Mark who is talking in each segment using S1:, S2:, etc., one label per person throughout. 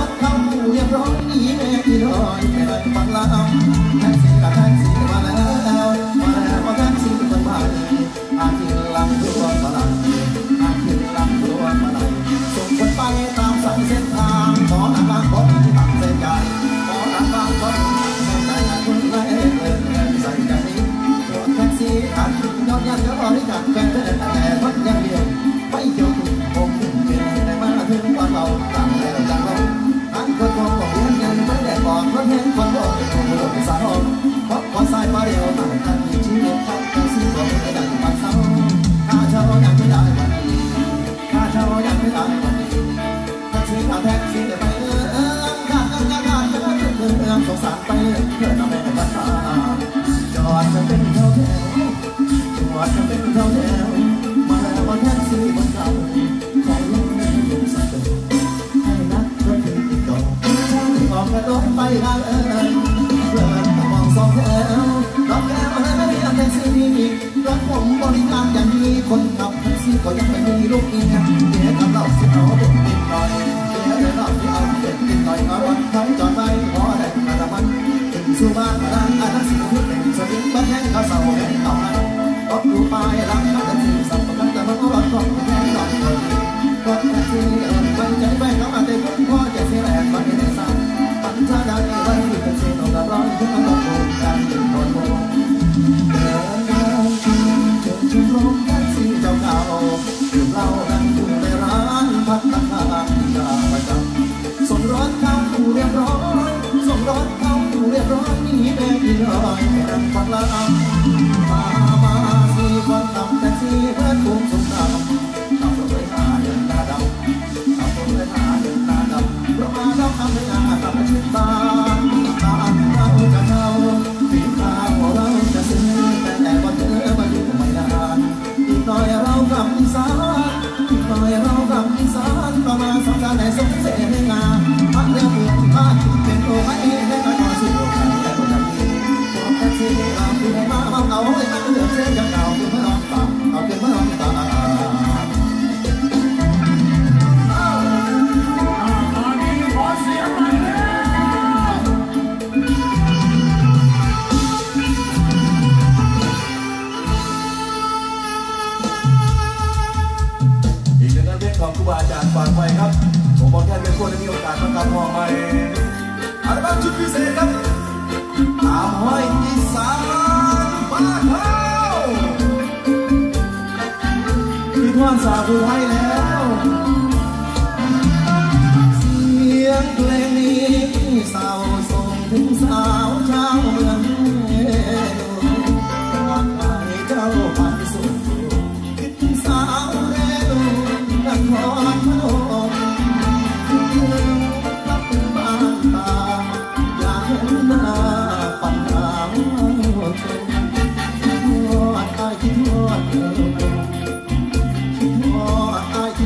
S1: ถเข้าเรียบร้อยนี่แม่ที่รอยไม่ได้ฟังลำแท็กซี่กับแท็กซี่มาแล้วพอแท็กซี่คนใหม่อาทิตย์ลำตัวมาลังอาทิตย์ลำตัวมาลังส่งคนไปตามสายเส้นทางขอหนักบางคนตัดเส้นใหญ่ขอหนักบางคนใส่ใจคนไรใส่ใจรถแท็กซี่ขาดยอดยันก็บริการแฟนแต่คนยังเดียวไม่เกี่ยวกับผมเป็นได้มาถึงวันเราต่างแต่ต่างเราอันคนของผมยังยังไม่ได้บอกคนเห็นคนโดนคนโดนสาวเพราะพอสายมาเดียวต่างกันมีชีวิตเขาแท็กซี่ผมไม่ได้มาเศร้าข้าเช่ายังไม่ได้วันนี้ข้าเช่ายังไม่ได้วันนี้แท็กซี่ข้าแท็กซี่ไปข้าสงสารไปเพื่อทำให้มันตาจอดจะเป็นแถวจอดจะเป็นแถวมาแล้วมาแท็กซี่บนเขาขอลงในลงสักตัวให้นักรถถึงติดต่อออกกระโดดไปทางเลื่อนมองสองแถวรถแก้วให้แท็กซี่รถผมบริการอย่างนี้คนขับแท็กซี่ก็ยังไม่มีลูกเมียเดี๋ยวกับเราสิเอาเด็กติดหน่อยเดี๋ยวเราสิเอาเด็กติดหน่อยเอารถไถจอดไปขอได้มาละมันถึงสู่บ้านร้านอาหารสิ่งที่เป็นสวิงบ้านแห้งข้าวเสาแห้งเอาให้รถดูไปรักแท็กซี่สับสนแต่มันก็รถต้องแห้งหน่อยรถแท็กซี่ไปใจไปเขาอาจจะพุ่งพ่อจะเสียแรงไปในสายปัญญาได้ไว้ที่เป็นเส้นของเราร้อนขึ้นมาต้องโกงกันถึงโดนโกงเดินทางจนถึงลมแท็กซี่เจ้าเก่าดื่มเหล้ากันอยู่ในร้านพัฒนาที่ยาประจำส่งรถเข้าเรียบร้อยส่งรถเข้าเรียบร้อยนี่แม่ที่รอยรังฟังลำมาสี่คนทำแท็กซี่เพื่อนคุ้มสงครามขับรถไปหาเดินตาดำขับรถไปหาเดินตาดำเพราะมาเราทำให้งานทำให้ชิดบ้านเราจะเช่าฝีข้าวเราจะซื้อแต่พอเจอมาอยู่ไม่นานอีกหน่อยเรากลับอีสานอีกหน่อยเรากลับอีสานประมาณสัปดาห์ไหนสงเสงาพักเรื่องเมืองบ้านเป็นโอ้ไม่ให้มาต่อสู้กันแต่ก็จะมีพวกแท็กซี่เราคือให้มาเอาให้มาเลือกเส้นจะเก่าคือเมื่อน้องตาเอาคือเมื่อน้องตาของครูบาอาจารย์ฝากไว้ครับผมบอกแค่เป็นคนที่มีโอกาสมาทำห้องใหม่อัลบั้มชุดพิเศษครับตามห้อยอีสานบ้านเฮาที่ทวนสาวผู้ไทยแล้วเสียงเพลงนี้สาวส่งถึงสาวชาวเมืองอยากให้เจ้าผ่านสู่คิดถึงสาวเรนูนครพนมรับเป็นบ้านตาอยากเห็นหน้าปัญหาชมคิดทอดอายคิดทอดคิดทอดอายคิ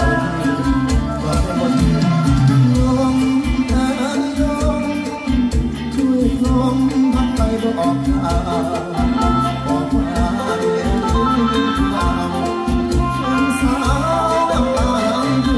S1: เราเป็นคนดีลมเอ่ยลมช่วยลมพัดไปบอกทางบอกว่าเดี๋ยวนี้เราเป็นสาวน้ำตาไหลอยู่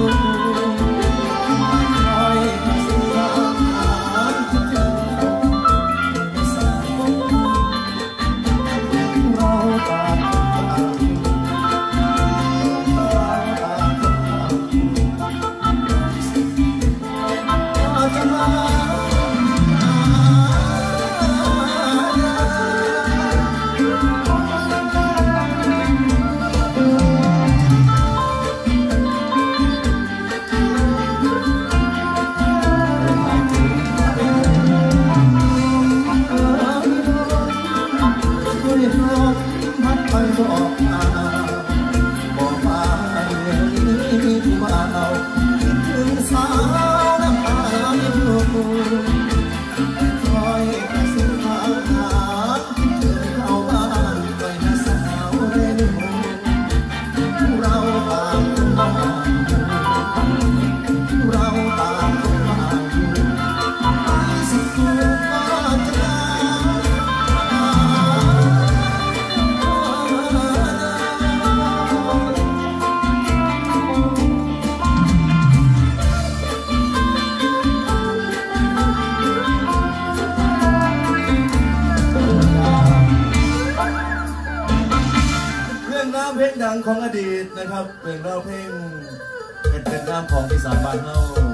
S1: เพลงดังของอดีตนะครับเพลงเราเพลงเป็นน้ำของอีสานบ้านเฮา